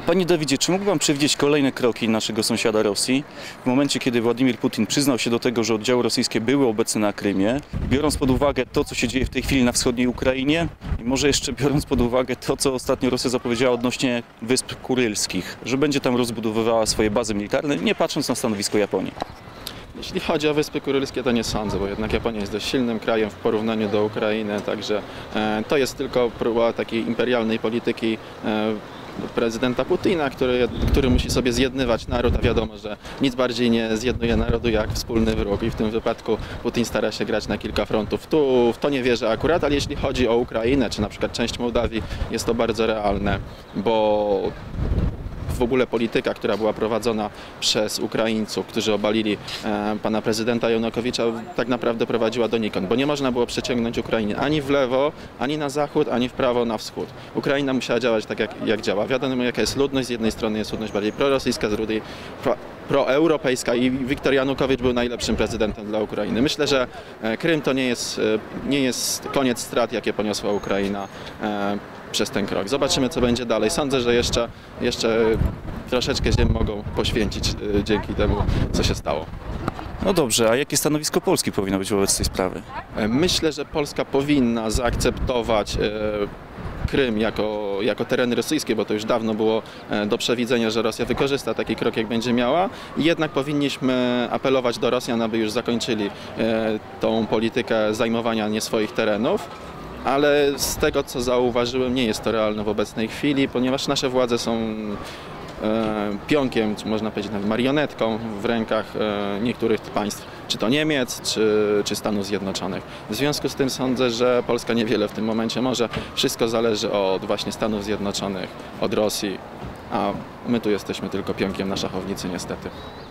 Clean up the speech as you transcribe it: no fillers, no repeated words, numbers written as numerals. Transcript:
Panie Dawidzie, czy mógł Pan przewidzieć kolejne kroki naszego sąsiada Rosji w momencie, kiedy Władimir Putin przyznał się do tego, że oddziały rosyjskie były obecne na Krymie, biorąc pod uwagę to, co się dzieje w tej chwili na wschodniej Ukrainie i może jeszcze biorąc pod uwagę to, co ostatnio Rosja zapowiedziała odnośnie Wysp Kurylskich, że będzie tam rozbudowywała swoje bazy militarne, nie patrząc na stanowisko Japonii? Jeśli chodzi o Wyspy Kurylskie, to nie sądzę, bo jednak Japonia jest dość silnym krajem w porównaniu do Ukrainy, także to jest tylko próba takiej imperialnej polityki prezydenta Putina, który musi sobie zjednywać naród, a wiadomo, że nic bardziej nie zjednuje narodu jak wspólny wróg i w tym wypadku Putin stara się grać na kilka frontów. W to nie wierzę akurat, ale jeśli chodzi o Ukrainę, czy na przykład część Mołdawii, jest to bardzo realne, bo w ogóle polityka, która była prowadzona przez Ukraińców, którzy obalili pana prezydenta Janukowycza, tak naprawdę prowadziła donikąd, bo nie można było przeciągnąć Ukrainy ani w lewo, ani na zachód, ani w prawo, na wschód. Ukraina musiała działać tak, jak działa. Wiadomo, jaka jest ludność. Z jednej strony jest ludność bardziej prorosyjska, z drugiej proeuropejska i Viktor Janukowicz był najlepszym prezydentem dla Ukrainy. Myślę, że Krym to nie jest koniec strat, jakie poniosła Ukraina przez ten krok. Zobaczymy, co będzie dalej. Sądzę, że jeszcze troszeczkę ziem mogą poświęcić dzięki temu, co się stało. No dobrze, a jakie stanowisko Polski powinno być wobec tej sprawy? Myślę, że Polska powinna zaakceptować Krym jako tereny rosyjskie, bo to już dawno było do przewidzenia, że Rosja wykorzysta taki krok, jak będzie miała. I jednak powinniśmy apelować do Rosjan, aby już zakończyli tą politykę zajmowania nie swoich terenów. Ale z tego, co zauważyłem, nie jest to realne w obecnej chwili, ponieważ nasze władze są pionkiem, czy można powiedzieć nawet marionetką w rękach niektórych państw, czy to Niemiec, czy Stanów Zjednoczonych. W związku z tym sądzę, że Polska niewiele w tym momencie może. Wszystko zależy od właśnie Stanów Zjednoczonych, od Rosji, a my tu jesteśmy tylko pionkiem na szachownicy niestety.